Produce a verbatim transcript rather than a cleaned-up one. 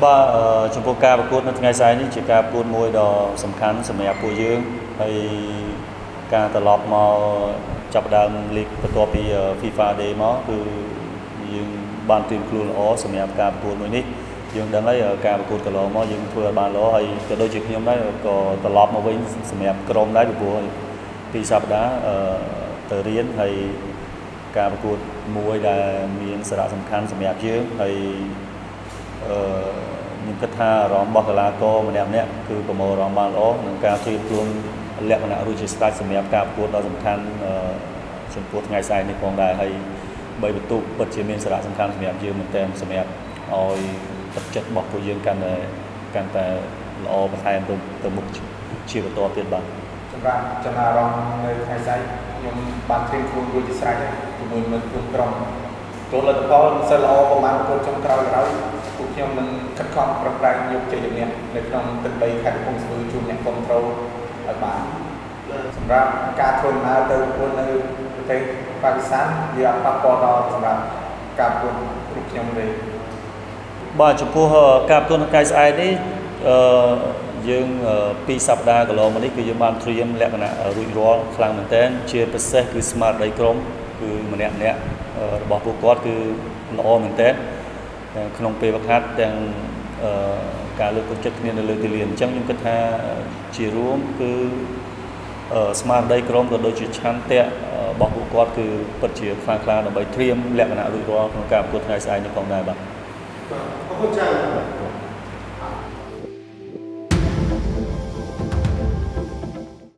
บ่ចំពោះការប្រកួតនៅថ្ងៃស្អែកនេះជាការប្រកួតមួយដ៏សំខាន់សម្រាប់ពួកយើងហើយការត្រឡប់មកចាប់ដើមលីកបន្ទាប់ពី FIFA Day មកគឺយើងបានត្រៀមខ្លួនល្អសម្រាប់ការប្រកួតមួយនេះយើងដឹងហើយការប្រកួតកន្លងមកយើងធ្វើឲ្យបានល្អហើយក៏ដូចជាខ្ញុំដែរក៏ត្រឡប់មកវិញសម្រាប់ក្រុមដែរពីព្រោះពីសប្តាហ៍ទៅរៀនហើយការប្រកួតមួយដែលមានសារៈសំខាន់សម្រាប់យើងហើយអឺខ្ញុំគិតថាអារម្មណ៍របស់កីឡាករម្នាក់ម្នាក់គឺប្រមូលអារម្មណ៍បានល្អនឹងការត្រៀមខ្លួនលក្ខណៈរួចជាស្រេចសម្រាប់ការប្រកួតដ៏សំខាន់ចំពោះថ្ងៃស្អែកនេះផងដែរហើយបីបន្ទុកពិតជាមានសារៈសំខាន់សម្រាប់យើងមែនទែនសម្រាប់ឲ្យទឹកចិត្តរបស់ពួកយើងកាន់តែកាន់តែល្អបន្ថែមទៅទៅមុខជាបន្តទៀតបាទសម្រាប់ចំណារអារម្មណ៍នៅថ្ងៃស្អែកខ្ញុំបានត្រៀមខ្លួនរួចជាស្រេចជាមួយមិត្តភ័ក្តិក្រុមទោះលទ្ធផលមិនសូវល្អប្រហែលប្រកួតចុងក្រោយឡើយពួកខ្ញុំនឹងខិតខំប្រឹងប្រែងយកជ័យជំនះនៅក្នុងទឹកដីខេត្តកំពង់ស្ពឺជួបអ្នកគ្រប់គ្រងឲ្យបានសម្រាប់ការធ្វើដំណើរទៅប្រកួតនៅប្រទេសប៉ាគីស្ថានវាអត់ប៉ះពាល់ដល់សម្រាប់ការប្រកួតរបស់ខ្ញុំទេបាទចំពោះការប្រកួតនៅថ្ងៃស្អែកនេះអឺយើងពីសប្តាហ៍កន្លងមកនេះគឺយើងបានត្រៀមលក្ខណៈរួចរាល់ខ្លាំងមែនទែនជាពិសេសគឺស្មារតីក្រុមគឺម្នាក់ម្នាក់របស់ពួកគាត់គឺល្អមែនទែនទាំងក្នុងពេលវឹកហាត់ទាំងការលើកទឹកចិត្តគ្នានៅលើទីលានអញ្ចឹងខ្ញុំគិតថាជារួមគឺស្មារតីក្រុមក៏ដូចជាឆន្ទៈរបស់ពួកគាត់គឺពិតជាខ្លាំងក្លាដើម្បីត្រៀមលក្ខណៈរួចរាល់ក្នុងការប្រកួតថ្ងៃស្អែកនេះផងដែរបាទអរគុណច្រើន